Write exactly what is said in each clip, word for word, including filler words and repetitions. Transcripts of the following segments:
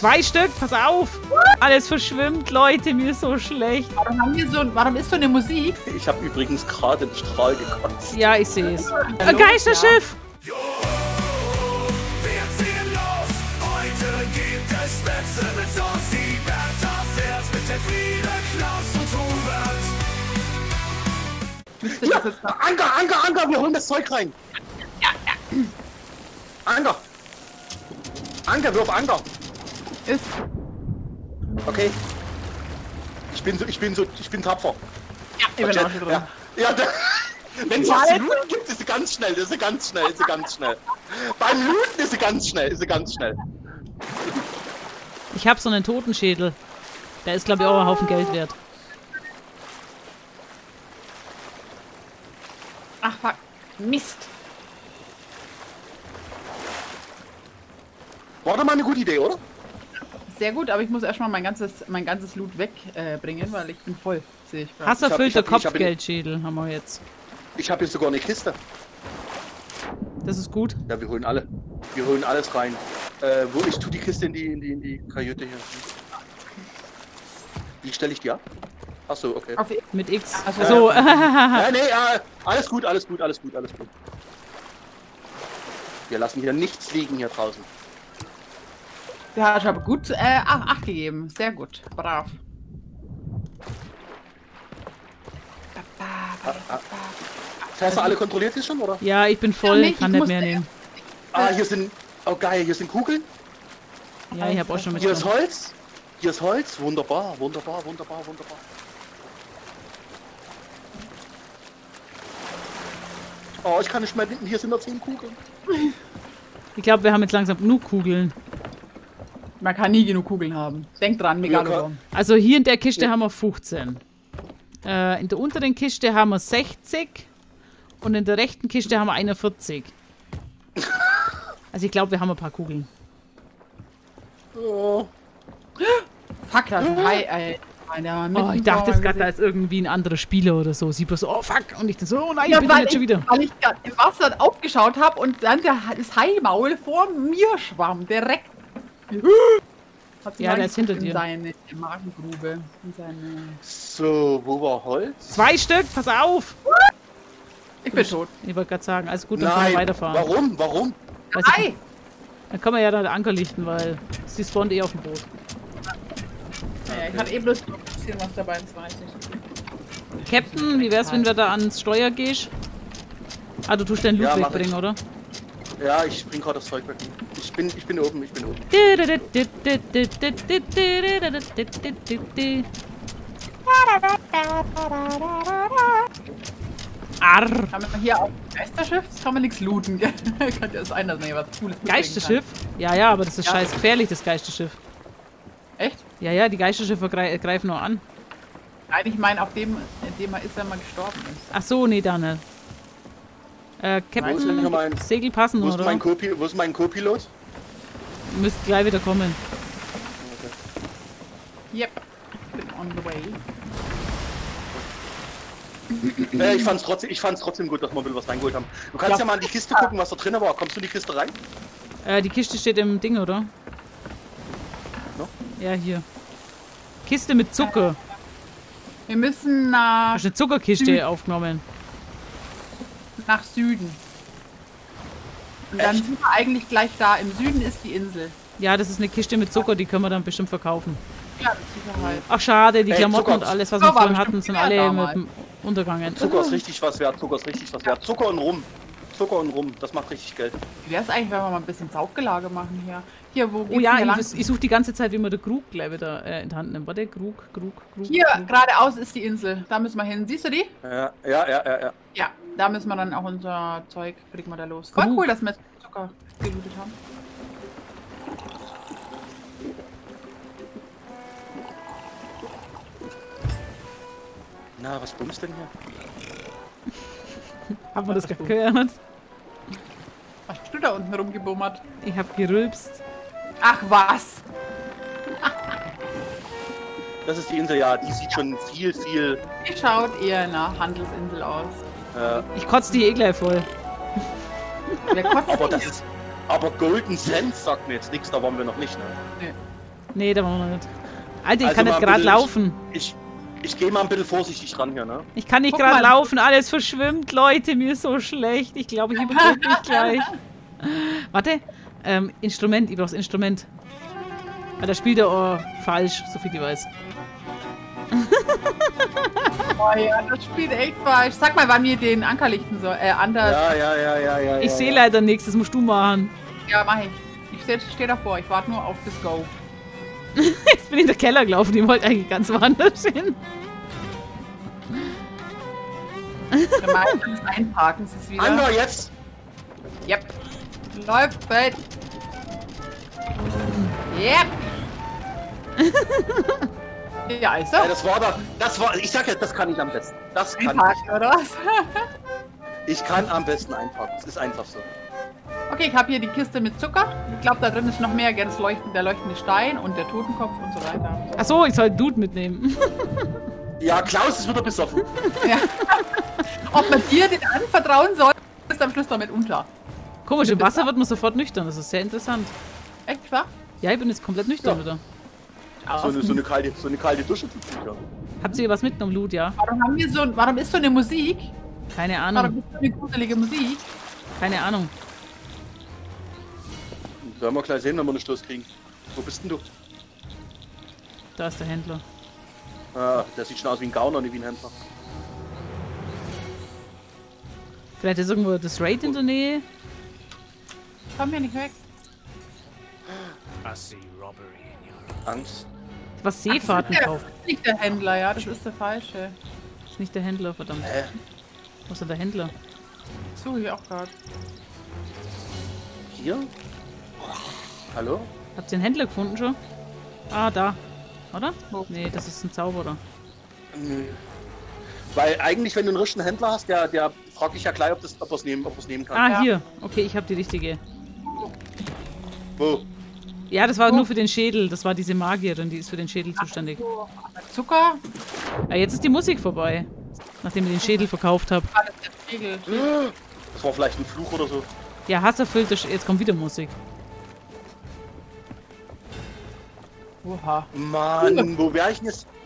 Zwei Stück, pass auf! Alles verschwimmt, Leute, mir ist so schlecht. Warum, haben wir so, warum ist so eine Musik? Ich habe übrigens gerade den Strahl gekotzt. Ja, ich sehe es. Ein Geisterschiff! Jo, wir ziehen los. Heute gibt es Spätzle mit Sauce. Die Bertha fährt mit der Friede, Klaus und Hubert. Ja, Anker, Anker, Anker, wir holen das Zeug rein. Ja, ja. Anker. Anker, wirf Anker. Ist. Okay. Ich bin so, ich bin so, ich bin tapfer. Ja, ich bin auch schon drin. Ja, ja da, wenn es was zu looten gibt, ist sie ganz schnell, ist sie ganz schnell, ist sie ganz schnell. Beim Looten ist sie ganz schnell, ist sie ganz schnell. Ich habe so einen Totenschädel. Der ist, glaube ich, auch ein Haufen Geld wert. Ach, fuck. Mist. War doch mal eine gute Idee, oder? Sehr gut, aber ich muss erstmal mein ganzes, mein ganzes Loot wegbringen, äh, weil ich bin voll, sehe ich gerade. Hasserfüllter ich hab- ich hab- Kopfgeldschädel haben wir jetzt. Ich habe hier sogar eine Kiste. Das ist gut. Ja, wir holen alle. Wir holen alles rein. Äh, wo ich tu die Kiste in die, in die, in die Kajüte hier. Wie stelle ich die ab? Ach so, okay. Auf, Mit X. Also- Also, Ja, nee, ja, alles gut, alles gut, alles gut, alles gut. Wir lassen hier nichts liegen hier draußen. ja, ich habe gut äh, ach, acht gegeben. Sehr gut. Brav. Hast du alle kontrolliert hier schon, oder? ja, ich bin voll, Ja, nicht, kann ich nicht mehr musste- nehmen. Ah, hier sind, oh geil, hier sind Kugeln. Ja, ich habe auch schon Hier ist mitgenommen. Holz. Hier ist Holz. Wunderbar, wunderbar, wunderbar, wunderbar. Oh, ich kann nicht mehr denken, hier sind noch zehn Kugeln. Ich glaube, wir haben jetzt langsam genug Kugeln. Man kann nie genug Kugeln haben. Denk dran, Megalodon. Also hier in der Kiste Ja. haben wir fünfzehn. Äh, in der unteren Kiste haben wir sechzig. Und in der rechten Kiste haben wir einundvierzig. Also ich glaube, wir haben ein paar Kugeln. Oh. Fuck, da ist ein Hai, ey. Der Oh, ich dachte jetzt gerade, da ist irgendwie ein anderer Spieler oder so. Sie bloß so, oh fuck. Und ich dann so, oh nein, Ja, ich bin weil jetzt schon ich, wieder. weil ich grad im Wasser aufgeschaut habe und dann der, das Haimaul vor mir schwamm. Direkt. Hat sich Ja, der ist hinter in dir. seine Magengrube. In seine... So, wo war Holz? Zwei Stück, pass auf. Ich bin tot. Ich wollte gerade sagen, alles gut, dann können Nein, wir weiterfahren. warum, warum? Weiß ich Ei! nicht. Dann können wir ja da den Anker lichten, weil sie spawnt eh auf dem Boot. Ja, ich hatte eh bloß noch ein bisschen was dabei, das weiß ich. Captain, wie wär's, wenn wir da ans Steuer gehst? Ah, du tust deinen Loot Ja, mach wegbringen, ich. oder? Ja, ich bring gerade das Zeug weg. Ich bin, ich bin oben, ich bin oben. Arr. Kann man hier auf dem Geisterschiff, das kann man nichts looten, gell? Könnte ja sein, dass man hier was Cooles mitbringen Geisterschiff? Ja, ja, aber das ist Ja. scheiß gefährlich, das Geisterschiff. kann. Echt? Ja, ja, die Geisterschiffe grei greifen nur an. Nein, ich meine auf dem, in dem man ist, wenn man gestorben ist. Ach so, nee, da nicht. Äh, Wo ist denn Captain, mein, Segel passen, wo ist oder? mein Co-Pilot? Wo ist mein Co-Pilot? Müsst gleich wieder kommen. Yep. Bin on the way. Äh, ich fand's trotzdem, ich fand's trotzdem gut, dass wir wieder was reingeholt haben. Du kannst ja, Ja. mal in die Kiste gucken, was da drin war. Kommst du in die Kiste rein? Äh, die Kiste steht im Ding, oder? No? Ja, hier. Kiste mit Zucker. Wir müssen nach, Hast du eine Zuckerkiste Süd- aufgenommen? nach Süden. Und dann Echt? sind wir eigentlich gleich da. Im Süden ist die Insel. Ja, das ist eine Kiste mit Zucker, die können wir dann bestimmt verkaufen. Ja, mit Sicherheit. Ach, schade, die Ey, Klamotten Zucker. und alles, was Zucker wir war vorhin hatten, bestimmt sind mehr alle damals. mit dem Untergangen. Zucker ist richtig was wert, Zucker ist richtig was wert. Zucker und Rum. Zucker und Rum, das macht richtig Geld. Wie wäre es eigentlich, wenn wir mal ein bisschen Saufgelage machen hier? Hier, wo Oh geht's ja, hier lang? ich, ich suche die ganze Zeit, wie man den Krug gleich wieder äh, in die Hand nimmt. Warte, Krug, Krug, Krug. Hier, Krug. geradeaus ist die Insel. Da müssen wir hin. Siehst du die? Ja, ja, ja, ja. ja. Ja, da müssen wir dann auch unser Zeug, kriegen wir da los. Voll Genug. cool, dass wir jetzt Zucker gelootet haben. Na, was bummst denn hier? Haben wir das gerade gehört? Was hast du da unten rumgebummert? Ich hab gerülpst. Ach was! Das ist die Insel, ja, die sieht schon viel, viel. Wie schaut ihr nach Handelsinsel aus? Äh, Ich kotze die eh gleich voll. Wer kotzt aber denn das hier? ist. Aber Golden Sands sagt mir jetzt nichts, da waren wir noch nicht, ne? Nee, da waren wir nicht. Alter, ich Also kann mal nicht ein gerade bisschen- laufen. Ich, ich gehe mal ein bisschen vorsichtig ran hier, ne? Ich kann nicht Guck gerade mal. laufen, alles verschwimmt, Leute, mir ist so schlecht. Ich glaube, ich übergebe mich gleich. Warte, ähm, Instrument, ich brauch's Instrument. Ah, da spielt er oh, falsch, so viel ich weiß. Oh ja, das spielt echt falsch. Sag mal, wann wir den Anker lichten sollen. Äh, anders. Ja, ja, ja, ja, ja. Ich ja, sehe ja. leider nichts, das musst du machen. Ja, mach ich. Ich stehe steh davor, ich warte nur auf das Go. Jetzt bin ich in den Keller gelaufen, ich wollte eigentlich ganz woanders hin. Gemeinsames Einparken ist es wieder. Ander, jetzt! Yep. Läuft, Feld. Yep. Ja, also. Ja, das war da. Das war. Ich sag ja, das kann ich am besten. Das kann Einparken, oder was? ich. Ich kann am besten einpacken. Es ist einfach so. Okay, ich habe hier die Kiste mit Zucker. Ich glaube, da drin ist noch mehr. Ganz leuchten, der leuchtende Stein und der Totenkopf und so weiter. Achso, ich soll Dude mitnehmen. Ja, Klaus ist wieder besoffen. Ja. Ob man dir den anvertrauen soll, ist am Schluss damit unter. Komisch, im Wasser wird man sofort nüchtern, das ist sehr interessant. Echt, wahr? Ja, ich bin jetzt komplett nüchtern Ja. wieder. So eine, so eine kalte, so eine kalte Dusche tut gut, ja. Habt ihr was mitgenommen, Loot, ja? Warum, haben wir so, warum ist so eine Musik? Keine Warum Ahnung, ist so eine gruselige Musik? keine Ahnung. Werden wir gleich sehen, wenn wir einen Stoß kriegen. Wo bist denn du? Da ist der Händler. Ah, der sieht schon aus wie ein Gauner, nicht wie ein Händler. Vielleicht ist irgendwo das Raid in der Nähe. Komm hier nicht weg. I see robbery in your Angst. Was Seefahrten Ja, kauft. das ist nicht der Händler, ja, das ist der falsche. Das ist nicht der Händler, verdammt. Hä? Wo ist denn der Händler? Suche ich auch gerade. Hier? Hallo? Habt ihr einen Händler gefunden schon? Ah, da. Oder? Wo? Nee, das ist ein Zauberer. Nö. Weil eigentlich, wenn du einen richtigen Händler hast, der, der fragt dich ja gleich, ob das, ob er es nehmen, ob er's nehmen kann. Ah, Ja. hier. Okay, ich habe die richtige. Wo? Ja, das war nur für den Schädel. Das war diese Magierin, die ist für den Schädel zuständig. Zucker? Ah, jetzt ist die Musik vorbei. Nachdem ich den Schädel verkauft habe. Ah, das ist der Spiegel. Das war vielleicht ein Fluch oder so. Ja, Hass erfüllt. das- Jetzt kommt wieder Musik. Oha. Mann, wo wäre ich denn jetzt?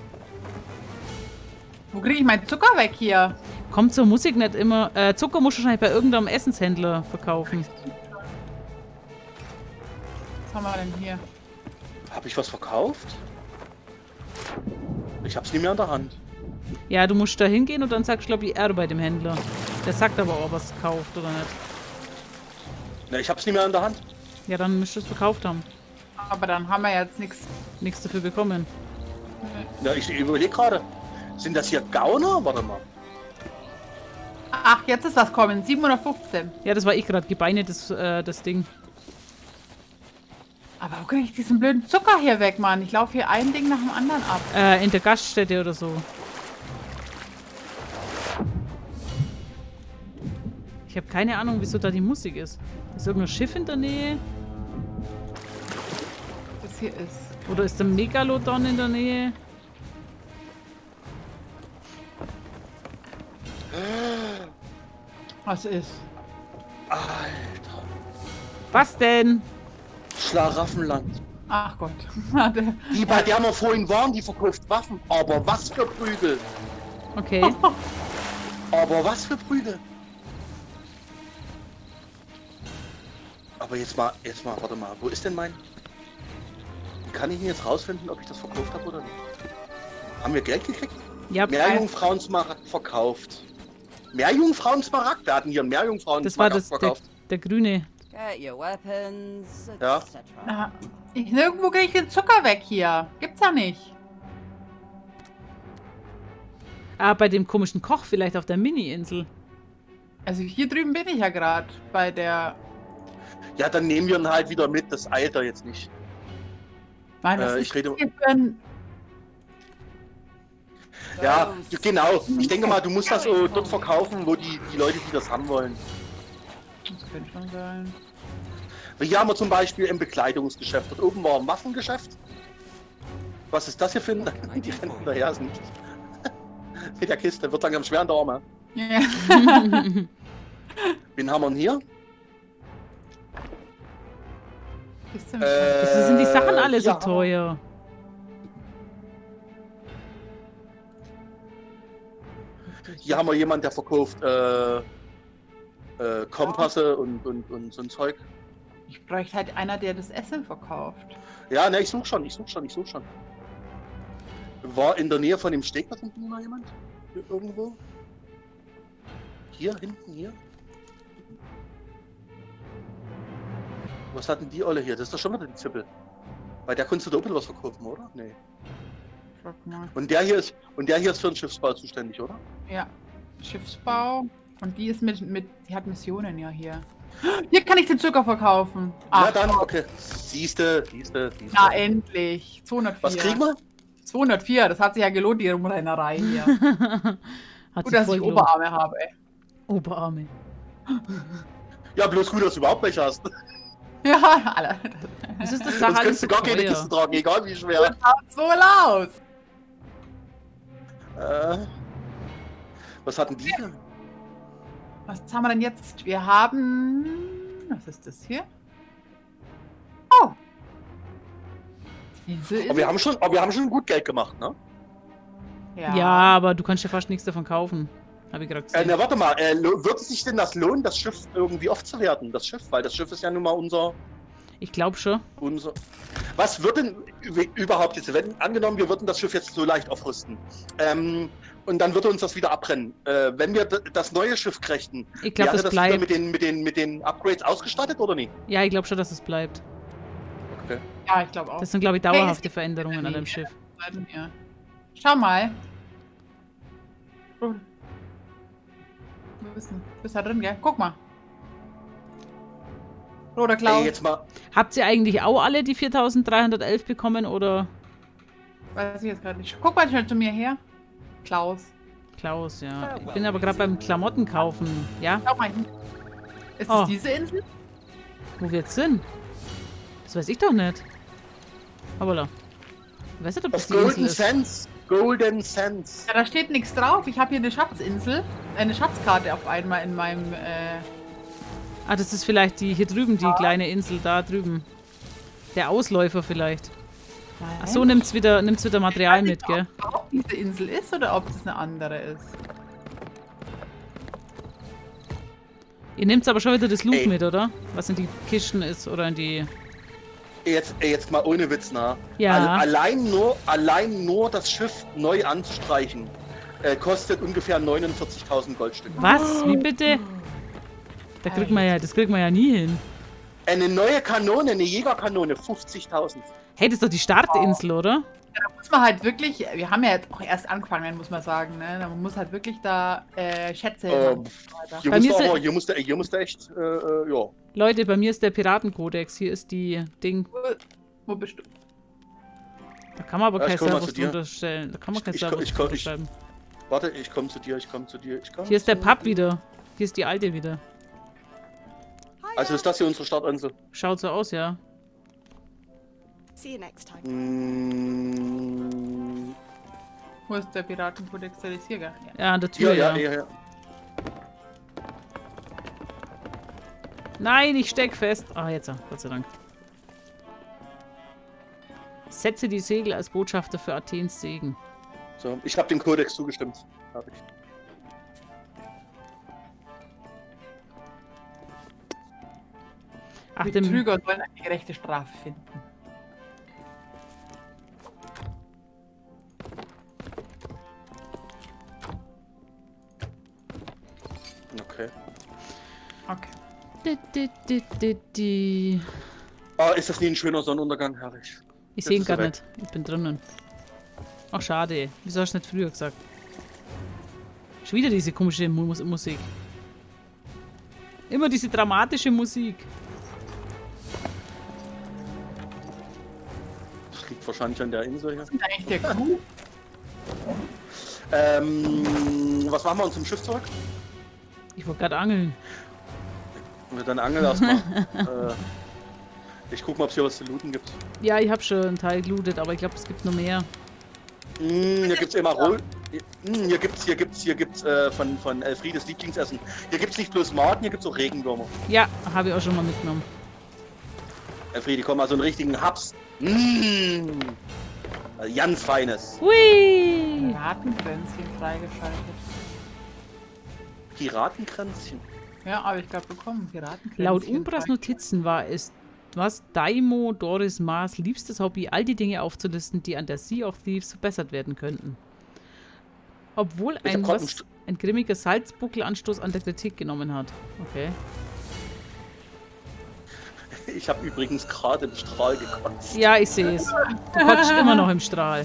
Wo kriege ich meinen Zucker weg hier? Kommt zur Musik nicht immer. Äh, Zucker musst du wahrscheinlich bei irgendeinem Essenshändler verkaufen. Was haben wir denn hier? Habe ich was verkauft? Ich hab's nicht mehr in der Hand. Ja, du musst da hingehen und dann sagst du, glaube ich, R bei dem Händler. Der sagt aber auch, was kauft oder nicht. Ne, ich hab's nicht mehr in der Hand. Ja, dann müsstest du es verkauft haben. Aber dann haben wir jetzt nichts. Nichts dafür bekommen. Ja, ich überlege gerade. Sind das hier Gauner? Warte mal. Ach, jetzt ist was kommen. siebenhundertfünfzehn. Ja, das war ich gerade. Gebeine, das, äh, das Ding. Aber wo kriege ich diesen blöden Zucker hier weg, Mann? Ich laufe hier ein Ding nach dem anderen ab. Äh, in der Gaststätte oder so. Ich habe keine Ahnung, wieso da die Musik ist. Ist irgendein Schiff in der Nähe? Das hier ist. Oder ist der Megalodon in der Nähe? Was ist? Alter. Was denn? Schlaraffenland. Ach Gott. Warte. Die, bei der wir vorhin waren, die verkauft Waffen. Aber was für Prügel. Okay. Aber was für Prügel. Aber jetzt mal, jetzt mal, warte mal. Wo ist denn mein... Wie kann ich denn jetzt rausfinden, ob ich das verkauft habe oder nicht? Haben wir Geld gekriegt? Ja, Meerjungfrauensmaragd verkauft. Meerjungfrauensmaragd? Wir hatten hier einen das war Meerjungfrauensmaragd das, der, verkauft. der grüne. Get your weapons, Ja. et cetera. Na, ich, nirgendwo kriege ich den Zucker weg hier. Gibt's ja nicht. Ah, bei dem komischen Koch vielleicht auf der Mini-Insel. Also hier drüben bin ich ja gerade bei der. Ja, dann nehmen wir ihn halt wieder mit. Das eilt er jetzt nicht. Mann, was Äh, ist ich rede- das hier für ein. Ja, du, genau. Ich denke mal, du musst das so dort verkaufen, wo die, die Leute, die das haben wollen. Das könnte schon sein. Hier haben wir zum Beispiel ein Bekleidungsgeschäft. Dort oben war ein Waffengeschäft. Was ist das hier für ein... Die rennen hinterher, ist nicht. Mit der Kiste, wird langsam schwer in der Arme. Ja. Wen haben wir denn hier? Bist du Äh, Wieso sind die Sachen alle so ja. teuer? Hier haben wir jemanden, der verkauft äh, äh, Kompasse und, und, und so ein Zeug. Ich bräuchte halt einer, der das Essen verkauft. Ja, ne, ich such schon, ich such schon, ich such schon. War in der Nähe von dem Steg da hinten mal jemand? Hier irgendwo? Hier, hinten, hier? Was hatten die alle hier? Das ist doch schon wieder die Zippel. Bei der konntest du da auch was verkaufen, oder? Nee. Frag mal. Und der hier ist, und der hier ist für den Schiffsbau zuständig, oder? Ja. Schiffsbau. Und die ist mit, mit, die hat Missionen ja hier. Hier kann ich den Zucker verkaufen. Na Ach, dann, okay. Siehste, siehste, siehste. na endlich. zweihundertvier. Was kriegen wir? zweihundertvier, das hat sich ja gelohnt, die Rumrennerei hier. Hat Gut, sich dass voll ich gelohnt. Oberarme habe, ey. Oberarme. Ja, bloß gut, dass du überhaupt welche hast. Ja, alle. Was ist das Sonst Sache alles kannst so du gar keine teuer? Kiste tragen, egal wie schwer. So laut. Äh, was hatten die denn? Was haben wir denn jetzt? Wir haben... Was ist das hier? Oh. Diese Aber wir haben schon, aber wir haben schon gut Geld gemacht, ne? ja. Ja, aber du kannst ja fast nichts davon kaufen. Hab ich gerade Äh, gesehen. na, warte mal, äh, lo- wird es sich denn das lohnen, das Schiff irgendwie aufzuwerten? Das Schiff, weil das Schiff ist ja nun mal unser, Ich glaube schon. unser. Was wird denn ü- überhaupt jetzt, wenn angenommen, wir würden das Schiff jetzt so leicht aufrüsten, ähm, und dann würde uns das wieder abbrennen. Äh, wenn wir d- das neue Schiff kriegten, Ich glaube, wäre das das wieder bleibt. mit den, mit den, mit den Upgrades ausgestattet oder nicht? Ja, ich glaube schon, dass es bleibt. Okay. Ja, ich glaube auch. Das sind, glaube ich, Hey, es dauerhafte gibt Veränderungen an nie. dem Schiff. Seiten hier. Schau mal. Oh. Du bist, du bist da drin, gell? Guck mal. Roter Klaus. Ey, jetzt mal, Habt ihr eigentlich auch alle die viertausenddreihundertelf bekommen oder Weiß ich jetzt gerade nicht. Guck mal schnell zu mir her. Klaus. Klaus, ja. Ich bin aber gerade beim Klamotten kaufen. Ja? Schau mal hin. Ist Oh. das diese Insel? Wo wir jetzt sind? Das weiß ich doch nicht. Aber ich weiß nicht, ob das auf die Insel Golden ist. Sands. Golden Sands. Ja, da steht nichts drauf. Ich habe hier eine Schatzinsel. Eine Schatzkarte auf einmal in meinem. Äh, Ah, das ist vielleicht die hier drüben, die kleine Insel da drüben. Der Ausläufer vielleicht. Ach so, nimmt's wieder, nimmt's wieder Material mit, gell? ob diese Insel ist oder ob das eine andere ist. Ihr nehmt aber schon wieder das Loot Ey. mit, oder? Was in die Kisten ist oder in die... Jetzt, ey, jetzt mal ohne Witz, na. Ja. Al- allein, nur, allein nur das Schiff neu anzustreichen, äh, kostet ungefähr neunundvierzigtausend Goldstücke. Was? Wie bitte? Da kriegt man ja, das kriegt man ja nie hin. Eine neue Kanone, eine Jägerkanone, fünfzigtausend. Hey, das ist doch die Startinsel, oder? Ja, da muss man halt wirklich. Wir haben ja jetzt auch erst angefangen, muss man sagen. Ne? Da muss halt wirklich da äh, Schätze. Äh, machen. hier, Bei mir musste sind- aber, hier, musste, hier musste echt, äh, äh, ja. Leute, bei mir ist der Piratenkodex. Hier ist die Ding. Wo bist du? Da kann man aber Ja, ich kein komm mal Servus zu dir. drunter stellen. Da kann man kein Ich- Servus ich komm- drunter ich- schreiben. Warte, ich komme zu dir, ich komme zu dir, ich komme. Hier ist der Pub wieder. Hier ist die alte wieder. Also ist das hier unsere Startinsel? Schaut so aus, ja. See you next time. Mm, Wo ist der Piratenkodex? Der ist hier, gell? Ja. Ja, an der hier, Tür, ja, ja. ja, ja. Nein, ich steck fest. Ah, jetzt, Gott sei Dank. Setze die Segel als Botschafter für Athens Segen. So, ich habe dem Kodex zugestimmt. Hab ich. Ach, dem, Betrüger sollen eine gerechte Strafe finden. Okay. Okay. di, di, di, di, di. Ah, ist das nie ein schöner Sonnenuntergang? Herrlich. Ich Jetzt sehe ihn ist er gar weg. nicht. Ich bin drinnen. Ach, schade. Wieso hast du nicht früher gesagt? Schon wieder diese komische Mu Mus- Musik. Immer diese dramatische Musik. Das liegt wahrscheinlich an der Insel hier. Das ist eigentlich der Crew. Ähm, was machen wir uns zum Schiff zurück? Ich wollte gerade angeln. Und dann angeln erstmal. äh, ich guck mal, ob es hier was zu looten gibt. Ja, ich habe schon einen Teil gelootet, aber ich glaube, es gibt noch mehr. Mm, hier gibt's immer Roll. Mm, hier gibt's, hier gibt's, hier gibt's äh, von, von Elfriedes Lieblingsessen. Hier gibt's nicht bloß Maden, hier gibt's auch Regenwürmer. Ja, habe ich auch schon mal mitgenommen. Elfriede, komm mal, so einen richtigen Haps. Mmh. Also ganz feines. Hui! Piratenkränzchen freigeschaltet. Piratenkränzchen. Ja, aber ich glaube bekommen. Piratenkränzchen. Laut Umbras frei- Notizen war es, was Daimo Doris Mars liebstes Hobby, all die Dinge aufzulisten, die an der Sea of Thieves verbessert werden könnten. Obwohl Ich ein, hab grad was, einen ein grimmiger Salzbuckel Anstoß an der Kritik genommen hat. Okay. Ich habe übrigens gerade im Strahl gekotzt. Ja, ich sehe es. Du kotzt immer noch im Strahl.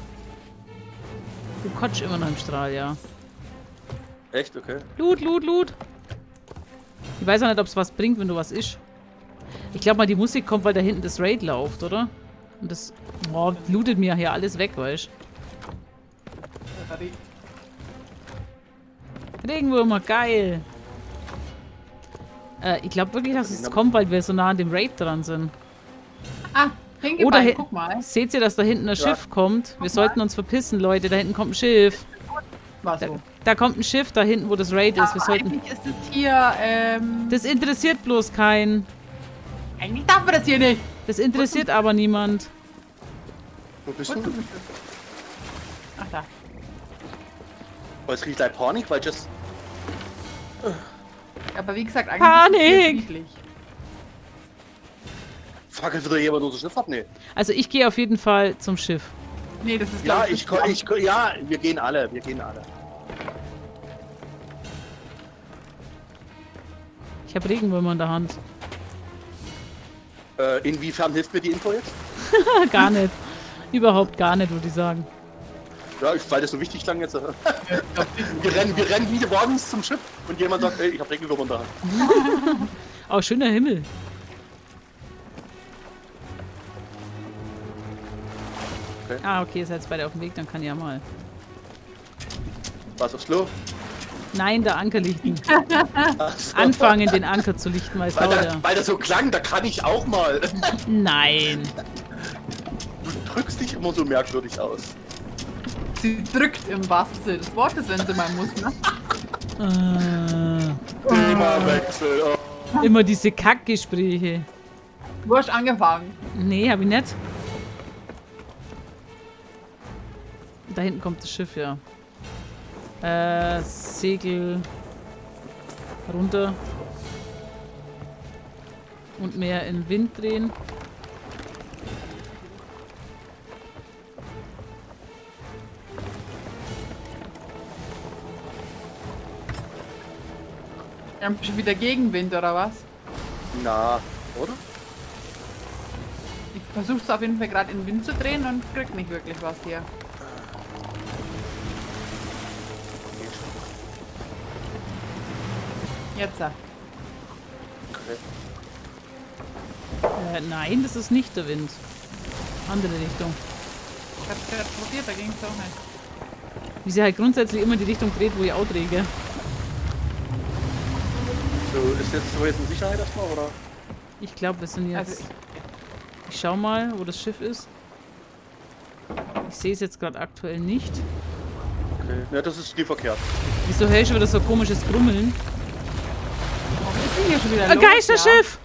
Du kotzt immer noch im Strahl, ja. Echt? Okay. Loot, Loot, Loot. Ich weiß auch nicht, ob es was bringt, wenn du was isch. Ich glaube mal, die Musik kommt, weil da hinten das Raid läuft, oder? Und das oh, lootet mir hier alles weg, weißt du? Regenwürmer, geil. Äh, ich glaube wirklich, dass es kommt, weil wir so nah an dem Raid dran sind. Ah, hingeballt, Oder guck mal. seht ihr, dass da hinten ein Ja. Schiff kommt? Wir sollten uns verpissen, Leute. Da hinten kommt ein Schiff. War Da, so. da kommt ein Schiff, da hinten, wo das Raid ist. Wir Aber sollten. eigentlich ist es hier, ähm... Das interessiert bloß keinen. eigentlich darf man das hier nicht. Das interessiert aber niemand. Wo bist Wo du? bist du? Ach da. Oh, es riecht like Panik, weil just. Aber wie gesagt, eigentlich Panik! ist es hier friedlich. Fackelt wieder jemand unser Schiff ab? Nee. Also ich gehe auf jeden Fall zum Schiff. Nee, das ist Ja, glaub ich, ko- ich, ko- ja, wir gehen alle, wir gehen alle. Ich habe Regenwürmer in der Hand. Äh, inwiefern hilft mir die Info jetzt? Gar nicht. Überhaupt gar nicht, würde ich sagen. Ja, ich, weil das so wichtig klang jetzt. wir, rennen, wir rennen wie morgens zum Schiff und jemand sagt, ey, ich hab Regenwürmer in der Hand. Oh, schöner Himmel. Okay. Ah, okay, ihr seid jetzt beide auf dem Weg, dann kann ich ja mal. Was aufs Klo? Nein, der Anker lichten. Ach so. Anfangen, den Anker zu lichten, weil es Weil dauert der, ja. weil der so klang, da kann ich auch mal. Nein. Du drückst dich immer so merkwürdig aus. Sie drückt im wahrsten Sinne des Wortes, wenn sie mal muss, ne? Äh, Themawechsel. Oh. immer diese Kackgespräche. Du hast angefangen. Nee, hab ich nicht. Da hinten kommt das Schiff, ja. Äh, Segel runter. Und mehr in den Wind drehen. Wir haben schon wieder Gegenwind, oder was? Na, oder? Ich versuche es auf jeden Fall gerade in den Wind zu drehen und krieg nicht wirklich was hier. Jetzt. äh. Okay. Äh, nein, das ist nicht der Wind. Andere Richtung. Ich hab's gerade probiert, da ging es auch nicht. Wie sie halt grundsätzlich immer die Richtung dreht, wo ich auch drehe. gell? So, ist jetzt so jetzt in Sicherheit erstmal, oder? Ich glaube, wir sind jetzt... Also Ich schau mal, wo das Schiff ist. Ich sehe es jetzt gerade aktuell nicht. Okay. Ja, das ist die verkehrt. Wieso höre ich schon wieder so komisches Grummeln? Warum ist denn hier schon wieder Ein los, Geisterschiff!